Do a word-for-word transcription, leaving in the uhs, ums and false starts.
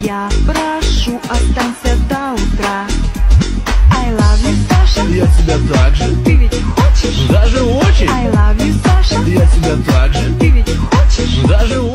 Я прошу, останься до утра. I love you, Саша. Я тебя так же. Ты ведь хочешь? Даже очень. I love you, Саша. Я тебя так же. Ты ведь хочешь? Даже очень.